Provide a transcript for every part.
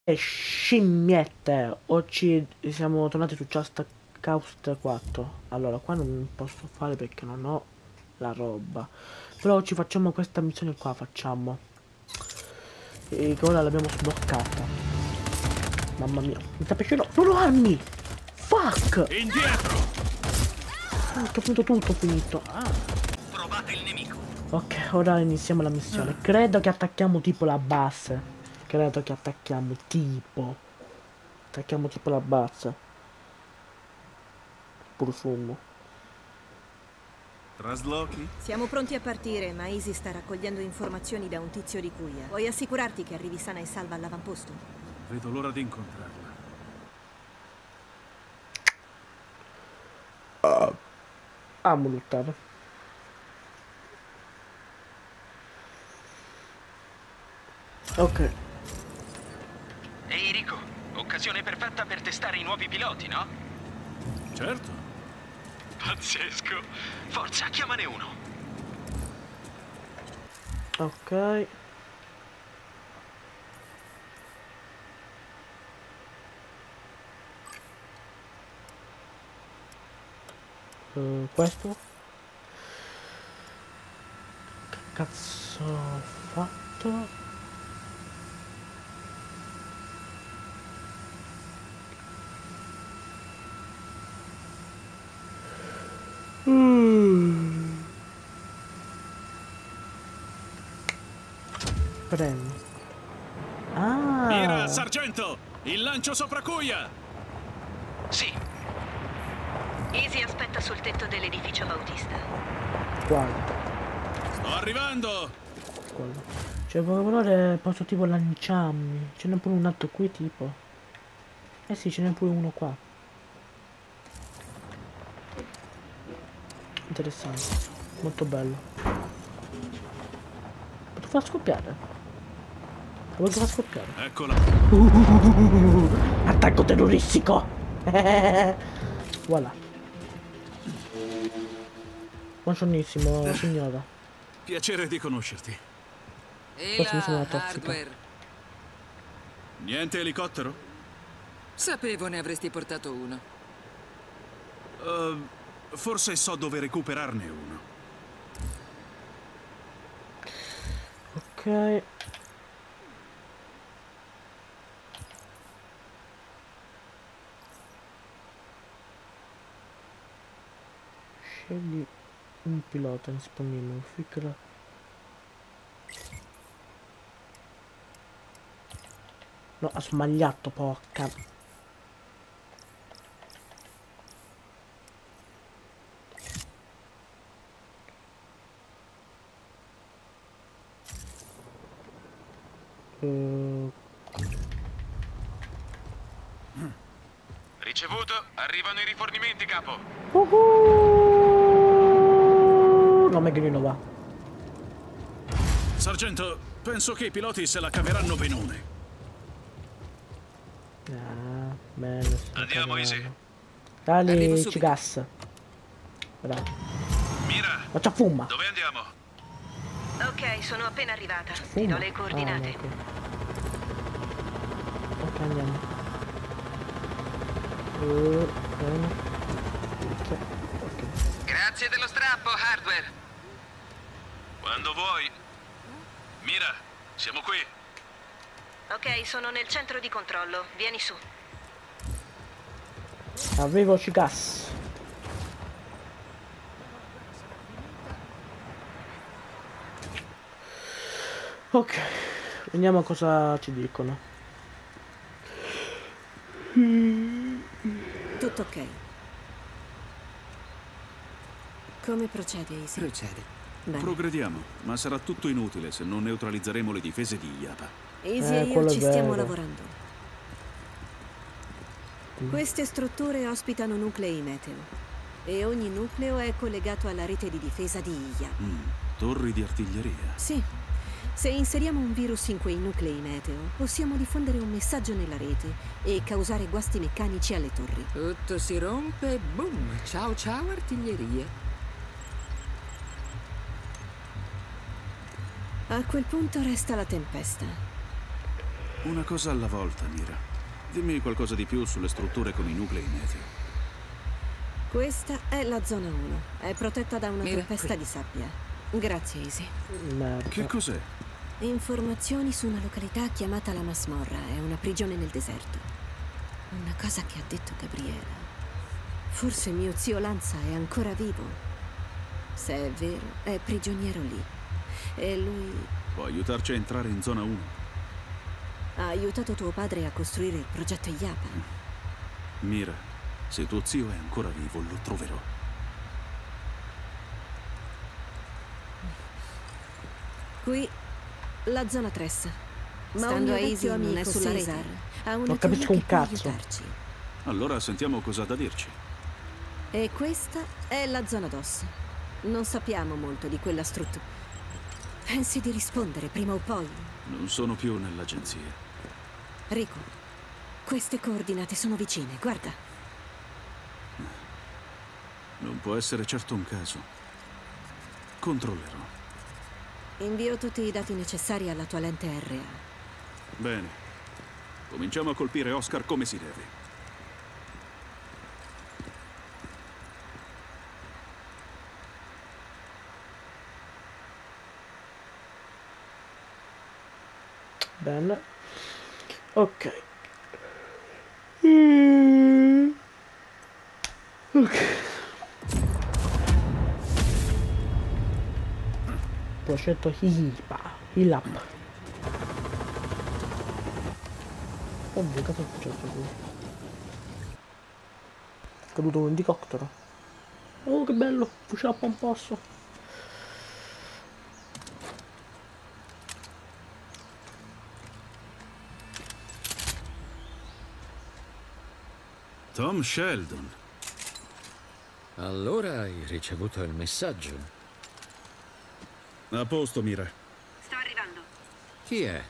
Scimmiette, oggi siamo tornati su Just Cause 4. Allora, qua non posso fare perché non ho la roba. Però oggi facciamo questa missione qua, facciamo. E che ora l'abbiamo sbloccata. Mamma mia, mi sta piacendo. Non ho armi! Fuck! Indietro! Ho finito tutto, ho finito. Trovate il nemico. Ok, ora iniziamo la missione. Credo che attacchiamo tipo la base. Credo che attacchiamo tipo la base. Pur fumo. Traslochi? Siamo pronti a partire, ma Easy sta raccogliendo informazioni da un tizio di Cuia. Puoi assicurarti che arrivi sana e salva all'avamposto? Vedo l'ora di incontrarla. Amo lottare. Ok. Ehi Rico, occasione perfetta per testare i nuovi piloti, no? Certo. Pazzesco. Forza, chiamane uno. Ok. Questo? Che cazzo ho fatto? Premi. Ah! Mira, sargento! Il lancio sopra Cuia! Sì, Easy aspetta sul tetto dell'edificio Bautista. Guarda. Sto arrivando! Quello. Cioè, per volere posso tipo lanciarmi. Ce n'è pure un altro qui tipo. Eh sì, ce n'è pure uno qua. Interessante. Molto bello. Posso far scoppiare? Lo voglio far scoppiare. Eccola. Attacco terroristico! Voilà. Buongiornissimo, signora. Piacere di conoscerti. E Forse mi sono la una tossica. hardware? Niente elicottero? Sapevo ne avresti portato uno. Forse so dove recuperarne uno. Ok. Scegli un pilota disponibile. Ficca. No, ha sbagliato, porca. ricevuto. Arrivano i rifornimenti, capo. No, meglio di no va. Sargento, penso che i piloti se la caveranno benone. Ah, bene. Andiamo, Easy. Dai, Arrivo subito. gas. Bravo. Mira, Faccia fumma. dove andiamo? Ok, sono appena arrivata. Ti Fumma. do le coordinate. Ah, ok, andiamo. Bene. Ok. Grazie dello strappo, hardware. Quando vuoi. Mira, siamo qui. Ok, sono nel centro di controllo. Vieni su. Arrivo, gas. Ok, vediamo cosa ci dicono. Tutto ok. Come procede, Easy? Procede. Bene. Progrediamo, ma sarà tutto inutile se non neutralizzeremo le difese di Iapa. Easy e io quello è ci stiamo vero. lavorando. Queste strutture ospitano nuclei meteo e ogni nucleo è collegato alla rete di difesa di IA. Torri di artiglieria. Sì, se inseriamo un virus in quei nuclei meteo, possiamo diffondere un messaggio nella rete e causare guasti meccanici alle torri. Tutto si rompe e boom! Ciao ciao artiglieria. A quel punto resta la tempesta. Una cosa alla volta, Mira. Dimmi qualcosa di più sulle strutture con i nuclei meteo. Questa è la zona 1. È protetta da una Mira, tempesta di sabbia. Grazie, Easy. Merda. Che cos'è? Informazioni su una località chiamata la Masmorra. È una prigione nel deserto. Una cosa che ha detto Gabriela. Forse mio zio Lanza è ancora vivo. Se è vero, è prigioniero lì. E lui Può aiutarci a entrare in zona 1? ha aiutato tuo padre a costruire il progetto IAPA. Mira, se tuo zio è ancora vivo, lo troverò. Qui la zona Tressa. Ma Stando un a mio Easy vecchio non amico è sulla Cesar rete. ha una Non capisco teoria un che può cazzo. aiutarci. Allora sentiamo cosa ha da dirci. E questa è la zona DOS. Non sappiamo molto di quella struttura. Pensi di rispondere prima o poi? Non sono più nell'agenzia. Rico, queste coordinate sono vicine, guarda. Non può essere certo un caso. Controllerò. Invio tutti i dati necessari alla tua lente RA. Bene. Cominciamo a colpire Oscar come si deve. Bene. Ok. Ok. Progetto Hilap. Oddio, cosa è successo qui? È caduto un elicottero. Oh, che bello! Usciamo un posto. Tom Sheldon. Allora hai ricevuto il messaggio. A posto, Mira. Sto arrivando. Chi è?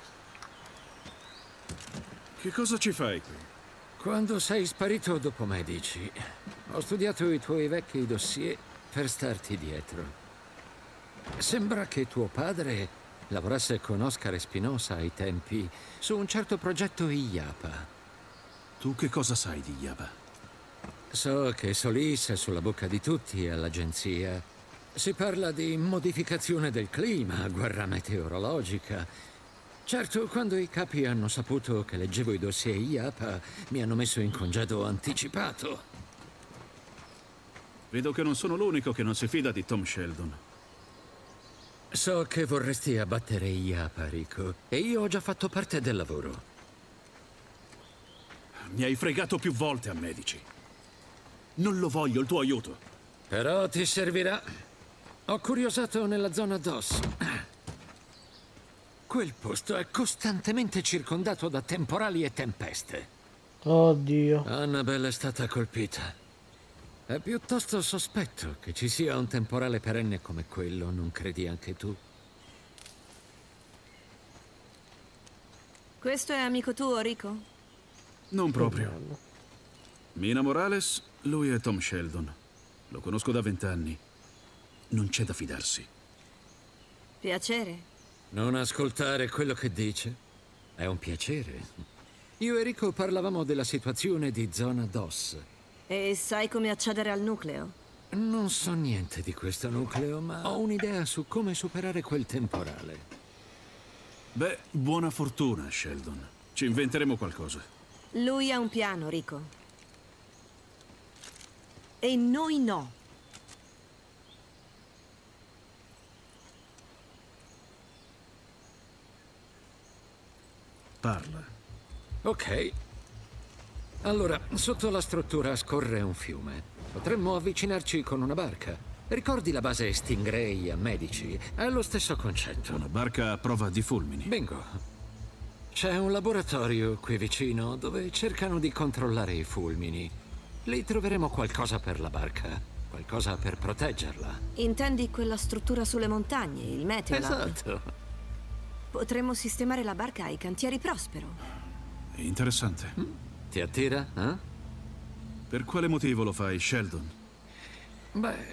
Che cosa ci fai qui? Quando sei sparito dopo Medici, ho studiato i tuoi vecchi dossier per starti dietro. Sembra che tuo padre lavorasse con Oscar Espinosa ai tempi su un certo progetto IAPA. Tu che cosa sai di Yaba? So che Solis è sulla bocca di tutti all'agenzia. Si parla di modificazione del clima, guerra meteorologica. Certo, quando i capi hanno saputo che leggevo i dossier IAPA, mi hanno messo in congedo anticipato. Vedo che non sono l'unico che non si fida di Tom Sheldon. So che vorresti abbattere IAPA, Rico, e io ho già fatto parte del lavoro. Mi hai fregato più volte a Medici. Non lo voglio il tuo aiuto. Però ti servirà. Ho curiosato nella zona DOS. Quel posto è costantemente circondato da temporali e tempeste. Oddio. Annabelle è stata colpita. È piuttosto sospetto che ci sia un temporale perenne come quello, non credi anche tu? Questo è amico tuo, Rico? Non proprio. Mina Morales, lui è Tom Sheldon. Lo conosco da 20 anni. Non c'è da fidarsi. Piacere. Non ascoltare quello che dice. È un piacere. Io e Rico parlavamo della situazione di zona DOS. E sai come accedere al nucleo? Non so niente di questo nucleo, ma ho un'idea su come superare quel temporale. Beh, buona fortuna, Sheldon. Ci inventeremo qualcosa. Lui ha un piano, Rico. E noi no. Parla. Ok. Allora, sotto la struttura scorre un fiume. Potremmo avvicinarci con una barca. Ricordi la base Stingray a Medici? È lo stesso concetto. Una barca a prova di fulmini. Bingo. C'è un laboratorio qui vicino dove cercano di controllare i fulmini. Lì troveremo qualcosa per la barca, qualcosa per proteggerla. Intendi quella struttura sulle montagne, il Meteolab? Esatto. Potremmo sistemare la barca ai cantieri Prospero. Interessante. Ti attira, eh? Per quale motivo lo fai, Sheldon? Beh,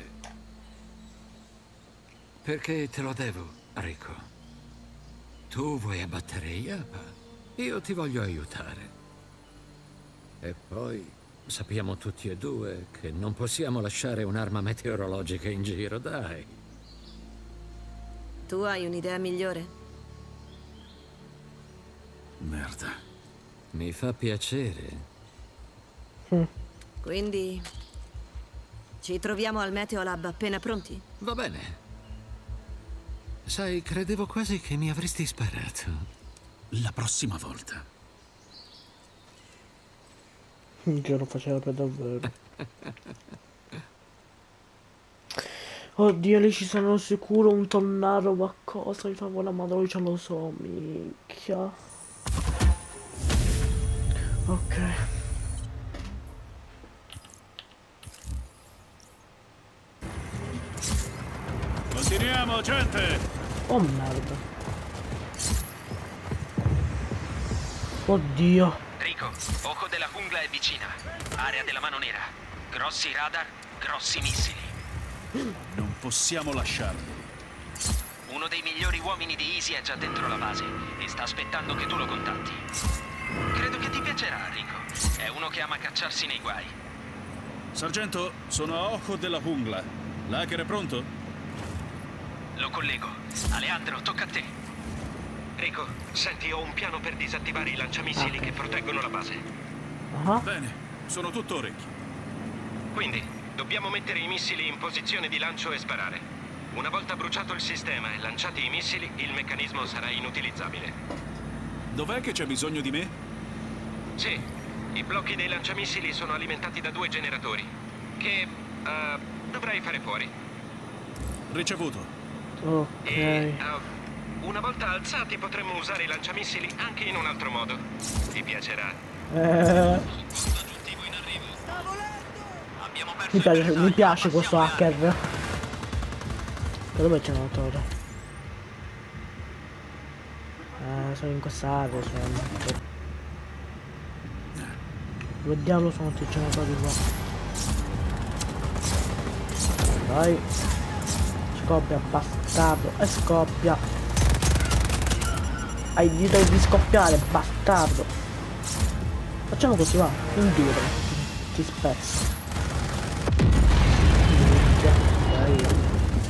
perché te lo devo, Rico. Tu vuoi abbattere Yapa Io ti voglio aiutare. E poi sappiamo tutti e due che non possiamo lasciare un'arma meteorologica in giro, dai. Tu hai un'idea migliore? Merda. Mi fa piacere. Quindi ci troviamo al Meteolab appena pronti? Va bene. Sai, credevo quasi che mi avresti sparato. La prossima volta. Che lo faceva per davvero. Oddio, lì ci sono sicuro un tonnaro o qualcosa. Mi fa la madonna, ce lo so, minchia. Ok. Continuiamo, gente! Oh merda. Oddio. Rico, Ojo della Jungla è vicina. Area della Mano Nera. Grossi radar, grossi missili. Non possiamo lasciarli. Uno dei migliori uomini di Easy è già dentro la base e sta aspettando che tu lo contatti. Credo che ti piacerà, Rico. È uno che ama cacciarsi nei guai. Sargento, sono a Ojo della Jungla. L'hacker è pronto? Lo collego. Alejandro, tocca a te. Rico, senti, ho un piano per disattivare i lanciamissili che proteggono la base. Ah. Bene, sono tutto orecchi. Quindi, dobbiamo mettere i missili in posizione di lancio e sparare. Una volta bruciato il sistema e lanciati i missili, il meccanismo sarà inutilizzabile. Dov'è che c'è bisogno di me? Sì, i blocchi dei lanciamissili sono alimentati da 2 generatori, che dovrai fare fuori. Ricevuto. Ok. E una volta alzati potremmo usare i lanciamissili anche in un altro modo. Ti piacerà. Mi piace questo hacker. Da dove c'è una torre? Sono in quest'area, sono. Dove diavolo sono tutti i giocatori qua? Vai. Scoppia, bastardo. E scoppia. Hai diritto di scoppiare, bastardo. Facciamo così, va. Un duro. Ti spezzo. Minchia. Bello.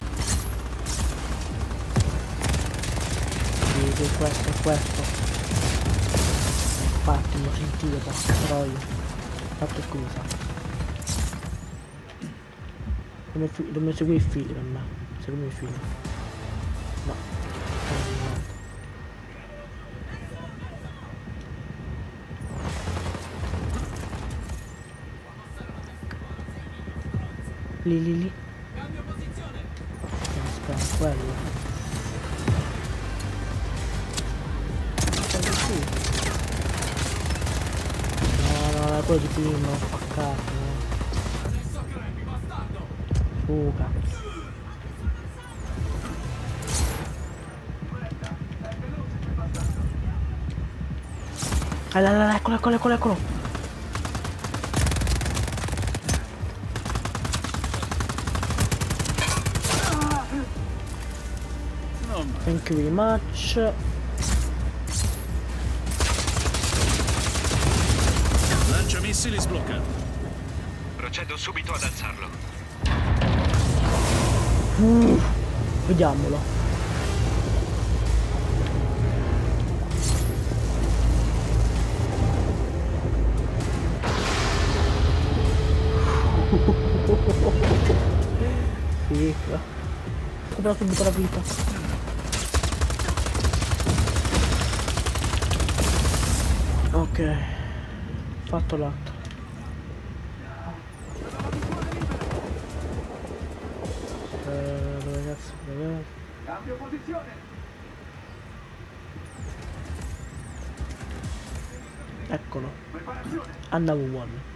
Sì, questo. Infatti, l'ho sentito, però io. Fatto scusa. Dobbiamo seguire i figli per me. Seguimi i figli. No. Lì. Cambio posizione. Aspetta, quello. No, è quello di prima, ho spaccato. Fuga. Eccolo. Thank you very much. Lanciamissili sbloccato. Procedo subito ad alzarlo. Vediamolo. Figa. Ho subito la vita. Ok, fatto l'atto. Dove cazzo? Cambio posizione. Eccolo. Andiamo one.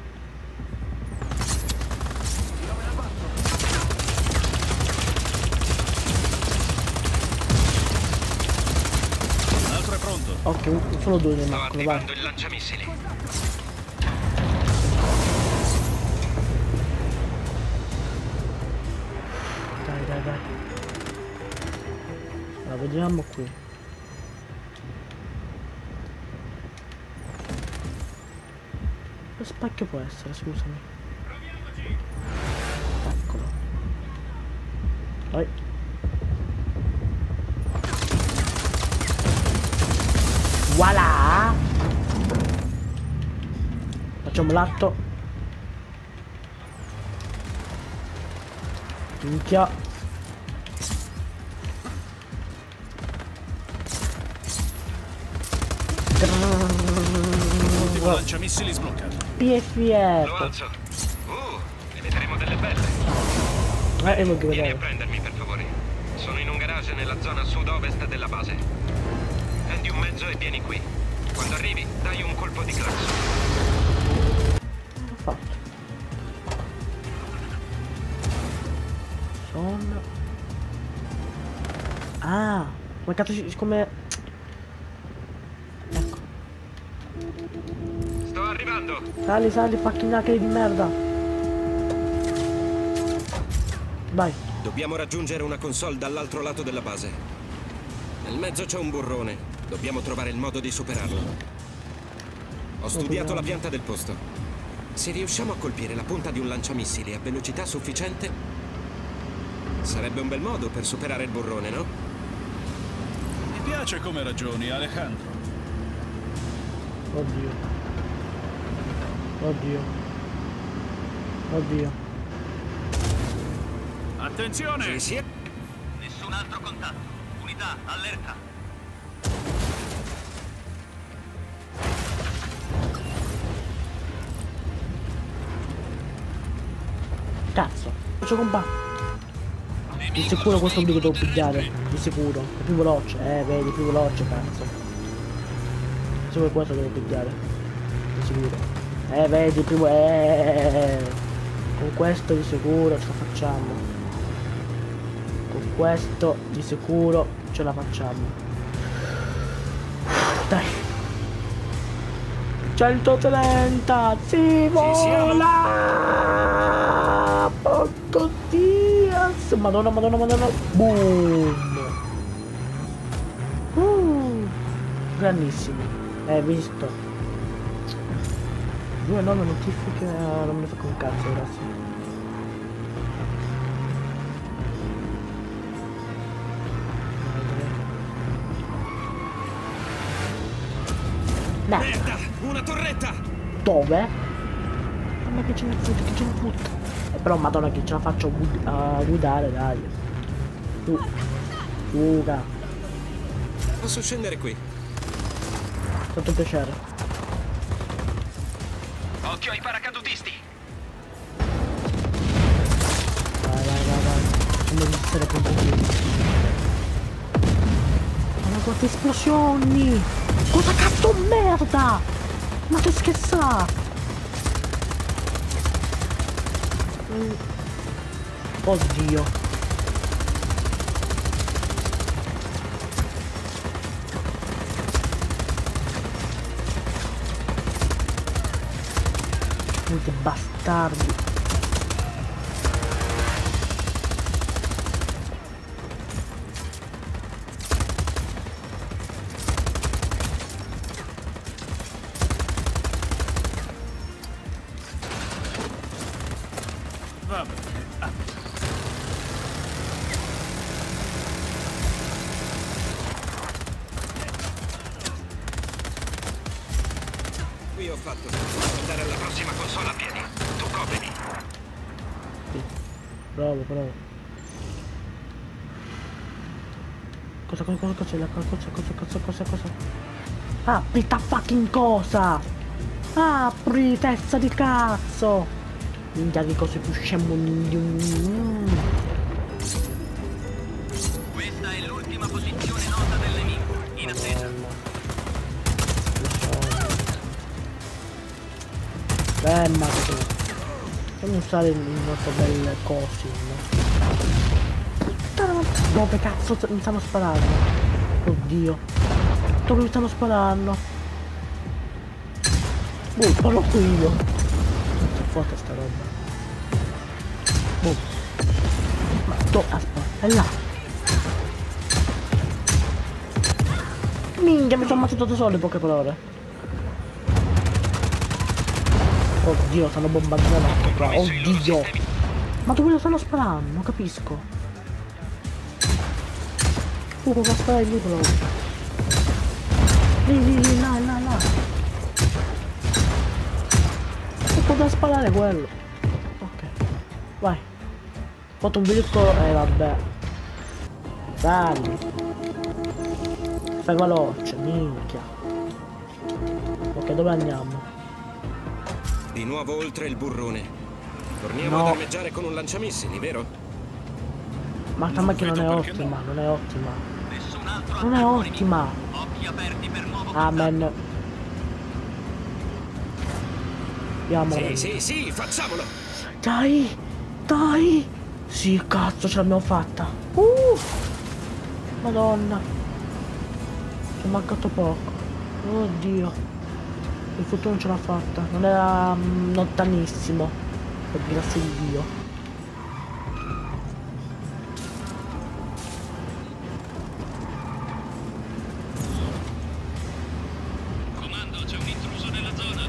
L'altro è pronto. Ok, solo 2 nel Sto maccolo, vai. attivando il lanciamissili. Dai. Allora, vediamo qui. Che spacchio può essere, scusami. Eccolo. Vai. Voilà! Facciamo l'atto. Minchia. Ultimo lanciamissili sbloccato. PFF. Lo alzo. Ne vedremo delle belle. Io voglio Vieni a vedere. prendermi, per favore. Sono in un garage nella zona sud-ovest della base. Prendi un mezzo e vieni qui. Quando arrivi, dai un colpo di clacson. Ho fatto. Sono. Ah, come cazzo come. Ecco. Sto arrivando. Sali, fucking hacker di merda. Vai. Dobbiamo raggiungere una console dall'altro lato della base. Nel mezzo c'è un burrone. Dobbiamo trovare il modo di superarlo. Ho studiato la pianta del posto. Se riusciamo a colpire la punta di un lanciamissili a velocità sufficiente, sarebbe un bel modo per superare il burrone, no? Mi piace come ragioni, Alejandro. Oddio. Oddio. Oddio. Attenzione! Sì. Nessun altro contatto. Unità, allerta. Cazzo. Faccio compa. Di sicuro questo obbligo devo pigliare. Di sicuro. È più veloce. Vedi, è più veloce, cazzo. Di sicuro questo devo pigliare. Di sicuro. Vedi, più. Con questo di sicuro ce la facciamo. Con questo di sicuro ce la facciamo. Dai. 130. Si vola. Porco Dios. Madonna. Boom. Grandissimo. Visto. 2 9 notifiche. Non me ne fa con cazzo, grazie. Merda! Una torretta! Dove? Ma che ce ne fotte, però madonna che ce la faccio a guidare, dai. Fuga. Posso scendere qui? Fatto un piacere. Occhio ai paracadutisti! Vai. Facciamo iniziare con un po'. Ma quante esplosioni! Cosa cazzo merda! Ma che scherza! Oddio. Che bastardi. Va bene. Qui ho fatto. Devo andare alla prossima console a piedi. Tu coprimi. Bravo. Cosa? Apri sta fucking cosa! Apri, testa di cazzo! Minchia che cose più scemo. Questa è l'ultima posizione nota del nemico. In attesa. Ma fammi usare il nostro bel cosino. Dove cazzo mi stanno sparando? Oddio. Dove mi stanno sparando? Parlo qui io. Che forte sta roba. Ma aspetta, è là. Minchia, mi sono ammazzato da solo in poche parole. Oddio, stanno bombardando anche qua. Oddio. Ma dove lo stanno sparando? Non capisco. Cosa sparare lì però? Lì, là. E cosa sparare quello? Ok. Vai. Fatto un veicolo. Vabbè. Dai. Fai veloce, minchia. Ok, dove andiamo? Di nuovo oltre il burrone. Torniamo ad armeggiare con un lanciamissili, vero? Ma questa macchina non è ottima, non è ottima. Non è ottima. Amen. Andiamo. Sì, facciamolo! Dai! Sì, cazzo, ce l'abbiamo fatta. Madonna. Ci è mancato poco. Oddio. Il futuro non ce l'ha fatta. Non era lontanissimo. Per grazie di Dio. Comando, c'è un intruso nella zona.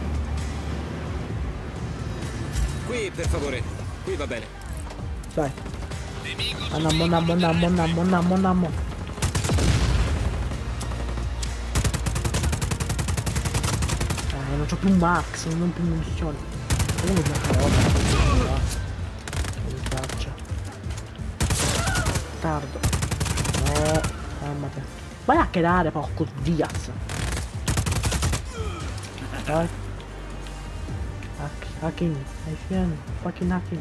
Qui, per favore. Qui va bene. Dai. Andiamo. Non c'ho più max, non ho più munizioni. Uno da carota. Mi piace. Tardo. No, fermate. Vai a creare, porco Diaz. Dai. Hacking. Hai fieno. Fucking hacking.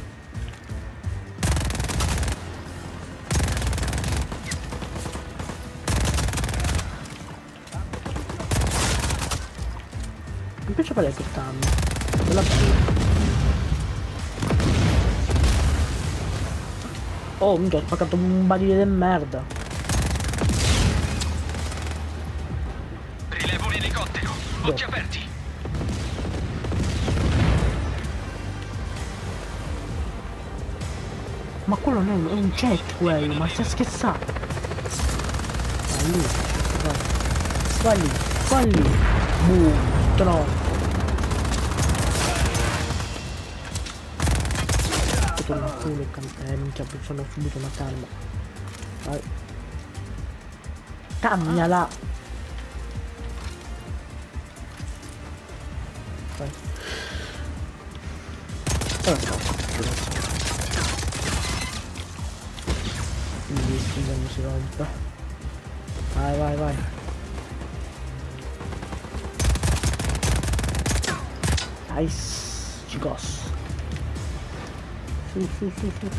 Mi piace fare quest'anno. Quella oh, mi ho spaccato un barile di merda. Rilevo un elicottero. Occhi aperti. Ma quello non è un jet quello, ma stai scherzando? Vai lì. Boom, troppo. Torno full minchia, sono subito una calma. Vai. Cammala. Vai. Non si rompe. Vai. Nice. Chicos. Su.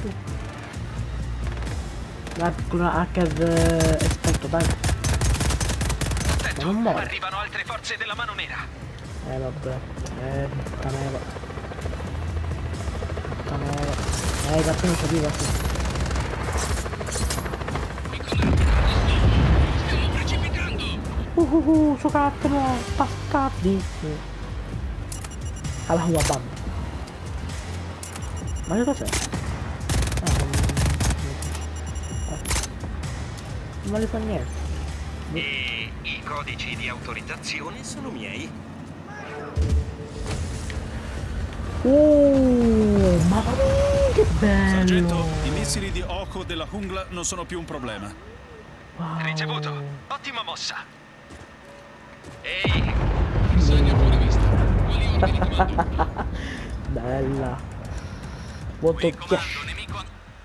Dai, con una hacker esperto, dai. Attento, non muore. arrivano altre forze della mano nera. Vabbè. Puttana. Gattino ci arriva qui. Stiamo precipitando. Su cattano, bastardi. Alla tua banda. Ma che cos'è? Non le fa niente. E i codici di autorizzazione sono miei. Ma che bello! Sargento, i missili di Oko della Jungla non sono più un problema. Wow. Ricevuto. Ottima mossa. Ehi. Segna fuori vista. Quali ordini comando? Bella. Molto Qui comando, nemico.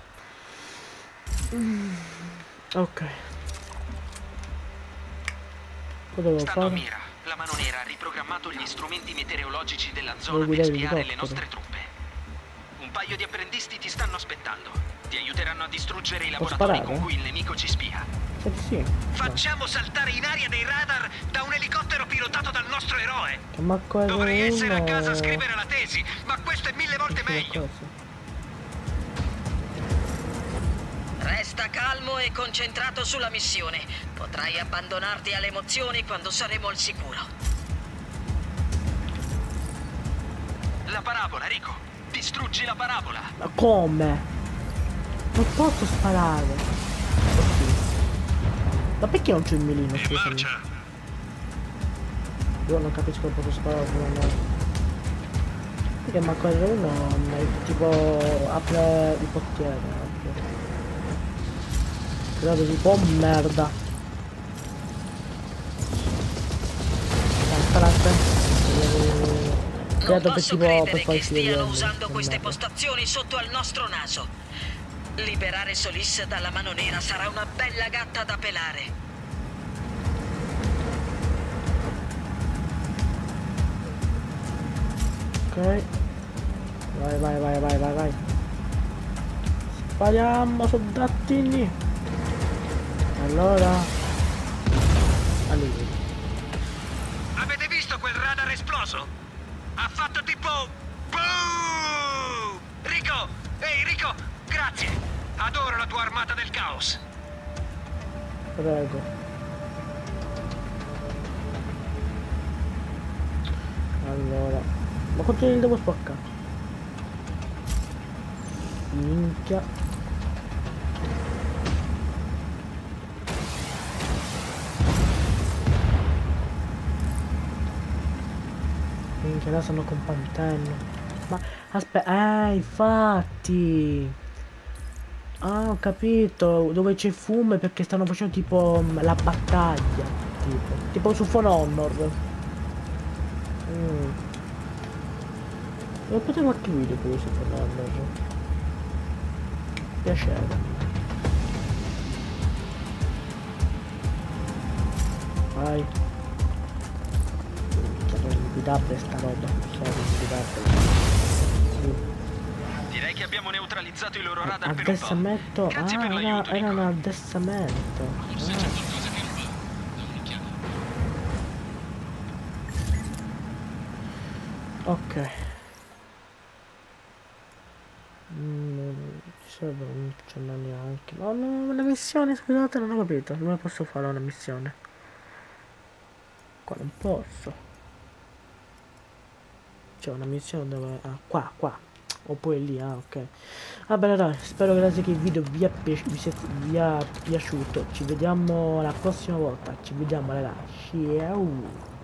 ok. Cosa devo Stando a fare? mira. La mano nera ha riprogrammato gli strumenti meteorologici della zona Devo per guidare spiare le l'elicottero. nostre truppe. Un paio di apprendisti ti stanno aspettando. Ti aiuteranno a distruggere i Posso laboratori sparare? con cui il nemico ci spia. Sì. Facciamo saltare in aria dei radar da un elicottero pilotato dal nostro eroe. Ma quello Dovrei essere a casa a uno- scrivere la tesi, ma questo è 1000 volte meglio. cosa. Resta calmo e concentrato sulla missione. Potrai abbandonarti alle emozioni quando saremo al sicuro. La parabola, Rico. Distruggi la parabola. Ma come? Non posso sparare. Ma perché non c'è il mirino? In Scusami. marcia. Io non capisco che posso sparare. Che manco uno tipo apre il portiere. Credo tipo oh, merda. Non posso credere che stiano usando queste postazioni sotto al nostro naso. Liberare Solis dalla mano nera sarà una bella gatta da pelare. Ok. Vai. Spariamo soldatini. Allora. Allora. Avete visto quel radar esploso? Ha fatto tipo... boom! Rico! Ehi, Rico! Grazie! Adoro la tua armata del caos! Prego. Allora. Ma quanto ne devo spaccare? Minchia. Minchia, là sono con Pantello. Ma aspetta, infatti. Ah, ho capito. Dove c'è fumo perché stanno facendo tipo la battaglia. Tipo su For Honor. Devo vedere qualche video pure su For Honor. Piacere. Vai. È inguidabile sta roba. Direi che abbiamo neutralizzato i loro radar per un po'. Addessamento. Grazie per l'aiuto, Era un Rico. addessamento. Forse c'è qualcosa che non va. Da un'occhiata. Ok. Non ce n'è neanche. No, no, una missione, scusate, non ho capito. Come posso fare una missione? Qua non posso. C'è una missione dove... Ah, qua. Oppure lì, ah, ok. Va bene, dai, spero che il video vi sia piaciuto. Ci vediamo la prossima volta. Ci vediamo, ragazzi. Ciao.